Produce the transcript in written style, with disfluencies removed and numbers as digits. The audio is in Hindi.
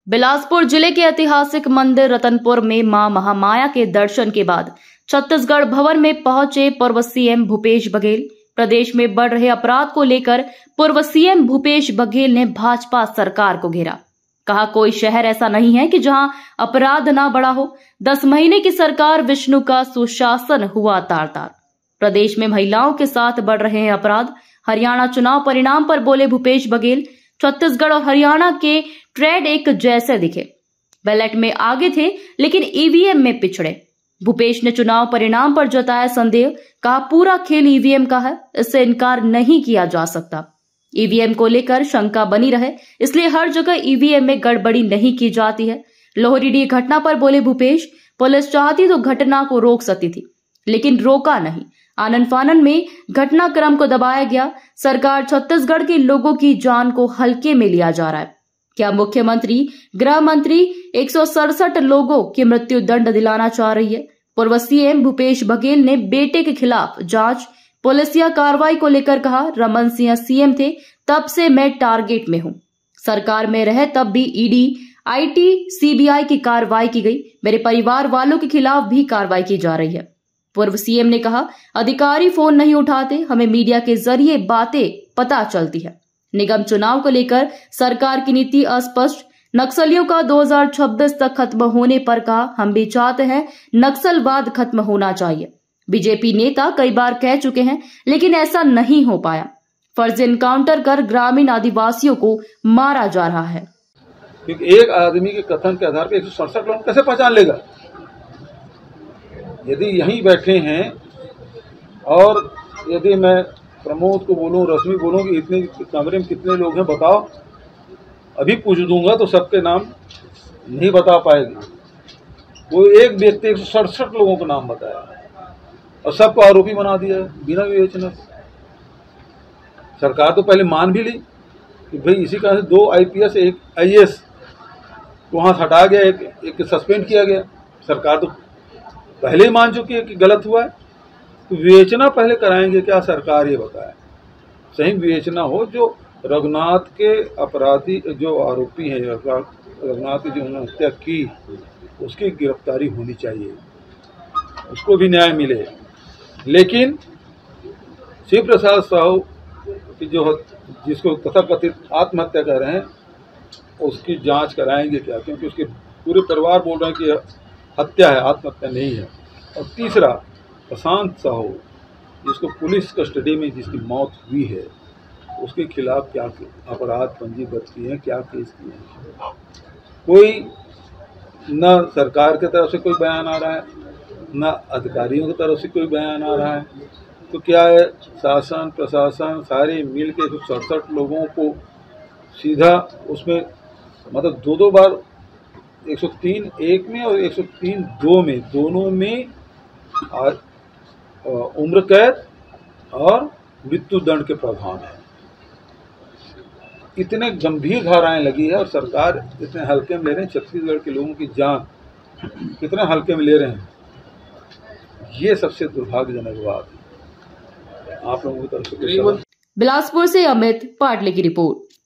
बिलासपुर जिले के ऐतिहासिक मंदिर रतनपुर में मां महामाया के दर्शन के बाद छत्तीसगढ़ भवन में पहुंचे पूर्व सीएम भूपेश बघेल। प्रदेश में बढ़ रहे अपराध को लेकर पूर्व सीएम भूपेश बघेल ने भाजपा सरकार को घेरा। कहा, कोई शहर ऐसा नहीं है कि जहां अपराध ना बढ़ा हो। 10 महीने की सरकार विष्णु का सुशासन हुआ तार तार। प्रदेश में महिलाओं के साथ बढ़ रहे हैं अपराध। हरियाणा चुनाव परिणाम पर बोले भूपेश बघेल, छत्तीसगढ़ और हरियाणा के ट्रेड एक जैसे दिखे। बैलेट में आगे थे लेकिन ईवीएम में पिछड़े। भूपेश ने चुनाव परिणाम पर जताया संदेह। कहा, पूरा खेल ईवीएम का है, इससे इनकार नहीं किया जा सकता। ईवीएम को लेकर शंका बनी रहे, इसलिए हर जगह ईवीएम में गड़बड़ी नहीं की जाती है। लोहरीडीह घटना पर बोले भूपेश, पुलिस चाहती तो घटना को रोक सकती थी, लेकिन रोका नहीं। आनन फानन में घटनाक्रम को दबाया गया। सरकार छत्तीसगढ़ के लोगों की जान को हल्के में लिया जा रहा है। क्या मुख्यमंत्री, गृह मंत्री 167 लोगों की मृत्यु दंड दिलाना चाह रही है? पूर्व सीएम भूपेश बघेल ने बेटे के खिलाफ जांच, पुलिसिया कार्रवाई को लेकर कहा, रमन सिंह सीएम थे तब से मैं टारगेट में हूं। सरकार में रहे तब भी ईडी, आईटी, सीबीआई की कार्रवाई की गई। मेरे परिवार वालों के खिलाफ भी कार्रवाई की जा रही है। पूर्व सीएम ने कहा, अधिकारी फोन नहीं उठाते, हमें मीडिया के जरिए बातें पता चलती है। निगम चुनाव को लेकर सरकार की नीति अस्पष्ट। नक्सलियों का 2026 तक खत्म होने पर कहा, हम भी चाहते हैं नक्सलवाद खत्म होना चाहिए। बीजेपी नेता कई बार कह चुके हैं, लेकिन ऐसा नहीं हो पाया। फर्जी एनकाउंटर कर ग्रामीण आदिवासियों को मारा जा रहा है। क्योंकि एक आदमी के कथन के आधार पर 167 लोग कैसे पहचान लेगा? यदि यहीं बैठे हैं और यदि मैं प्रमोद को बोलूं, रश्मि बोलूं कि इतने कमरे में कितने लोग हैं बताओ, अभी पूछ दूंगा तो सबके नाम नहीं बता पाएगी। कोई एक व्यक्ति 167 लोगों का नाम बताया और सबको आरोपी बना दिया बिना विवेचना। सरकार तो पहले मान भी ली कि भाई इसी कारण से 2 आईपीएस, 1 आईएएस को वहाँ हटा गया, एक सस्पेंड किया गया। सरकार तो पहले ही मान चुकी है कि गलत हुआ है। तो विवेचना पहले कराएंगे क्या? सरकार ये बताए। सही विवेचना हो। जो रघुनाथ के अपराधी, जो आरोपी हैं, रघुनाथ की जो उन्होंने हत्या की, उसकी गिरफ्तारी होनी चाहिए, उसको भी न्याय मिले। लेकिन शिव प्रसाद साहू की जिसको तथाकथित आत्महत्या कर रहे हैं, उसकी जांच कराएंगे क्या? क्योंकि उसके पूरे परिवार बोल रहे हैं कि हत्या है, आत्महत्या नहीं है। और तीसरा, प्रशांत साहू जिसको पुलिस कस्टडी में जिसकी मौत हुई है, उसके खिलाफ क्या अपराध पंजीबद्ध किए हैं, क्या केस किए हैं? कोई न सरकार की तरफ से कोई बयान आ रहा है, न अधिकारियों की तरफ से कोई बयान आ रहा है। तो क्या है, शासन प्रशासन सारे मिल के 167 लोगों को सीधा उसमें मतलब 2 बार 103(1) में और 103(2) में, दोनों में उम्र कैद और मृत्यु दंड के प्रावधान है। इतने गंभीर धाराएं लगी है और सरकार इतने हल्के में ले रहे हैं। छत्तीसगढ़ के लोगों की जान कितने हल्के में ले रहे हैं, ये सबसे दुर्भाग्यजनक बात है। आप लोगों की तरफ से। बिलासपुर से अमित पाटले की रिपोर्ट।